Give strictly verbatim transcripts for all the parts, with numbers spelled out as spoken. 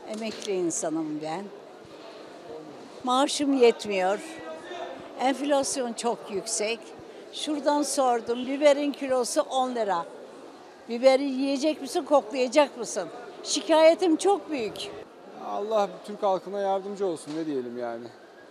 Emekli insanım ben. Maaşım yetmiyor. Enflasyon çok yüksek. Şuradan sordum, biberin kilosu on lira. Biberi yiyecek misin, koklayacak mısın? Şikayetim çok büyük. Allah Türk halkına yardımcı olsun, ne diyelim yani.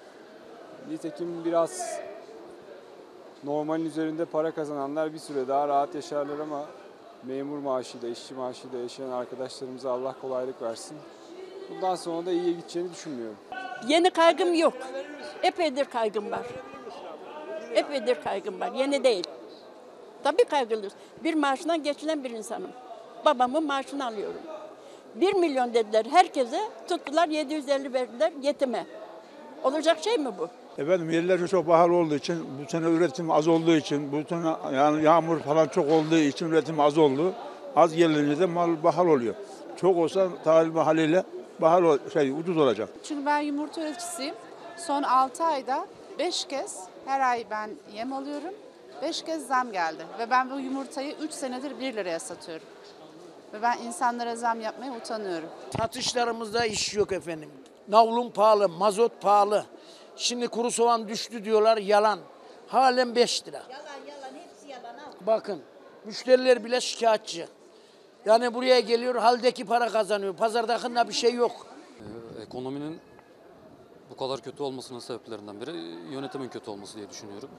Nitekim biraz normalin üzerinde para kazananlar bir süre daha rahat yaşarlar ama memur maaşıyla, işçi maaşıyla yaşayan arkadaşlarımıza Allah kolaylık versin. Bundan sonra da iyiye gideceğini düşünmüyorum. Yeni kaygım yok. Epeydir kaygım var. Epeydir kaygım var. Yeni değil. Tabii kaygılıyız. Bir maaşından geçinen bir insanım. Babamın maaşını alıyorum. Bir milyon dediler herkese, tuttular yedi yüz elli verdiler yetime. Olacak şey mi bu? Efendim yerler çok pahalı olduğu için, bu sene üretim az olduğu için, bu sene yani yağmur falan çok olduğu için üretim az oldu. Az gelince de mal pahalı oluyor. Çok olsa tahıl haliyle pahalı şey ucuz olacak. Çünkü ben yumurta üreticisiyim. Son altı ayda beş kez her ay ben yem alıyorum. beş kez zam geldi ve ben bu yumurtayı üç senedir bir liraya satıyorum. Ve ben insanlara zam yapmaya utanıyorum. Satışlarımızda iş yok efendim. Navlun pahalı, mazot pahalı. Şimdi kuru soğan düştü diyorlar, yalan. Halen beş lira. Yalan yalan, hepsi yalan. Bakın, müşteriler bile şikayetçi. Yani buraya geliyor, haldeki para kazanıyor. Pazardakında bir şey yok. Ee, ekonominin bu kadar kötü olmasının sebeplerinden biri yönetimin kötü olması diye düşünüyorum.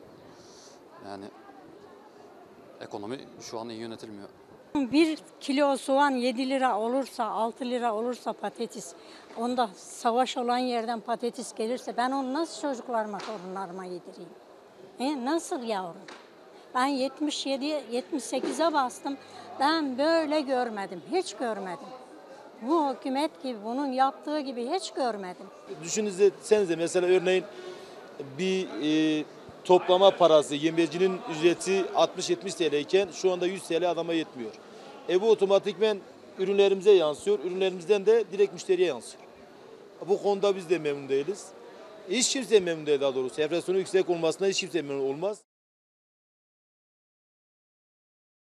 Yani ekonomi şu an iyi yönetilmiyor. Bir kilo soğan yedi lira olursa, altı lira olursa patates, onda savaş olan yerden patates gelirse ben onu nasıl çocuklarıma, torunlarıma yedireyim? E, nasıl yavrum? Ben yetmiş yedi yetmiş sekize bastım. Ben böyle görmedim, hiç görmedim. Bu hükümet gibi, bunun yaptığı gibi hiç görmedim. Düşünsenize mesela örneğin bir e, toplama parası, yemecinin ücreti altmış yetmiş T L iken şu anda yüz T L adama yetmiyor. E bu otomatikmen ürünlerimize yansıyor, ürünlerimizden de direkt müşteriye yansıyor. Bu konuda biz de memnun değiliz. Hiç kimse memnun değil daha doğrusu. Enflasyonun yüksek olmasına hiç kimse memnun olmaz.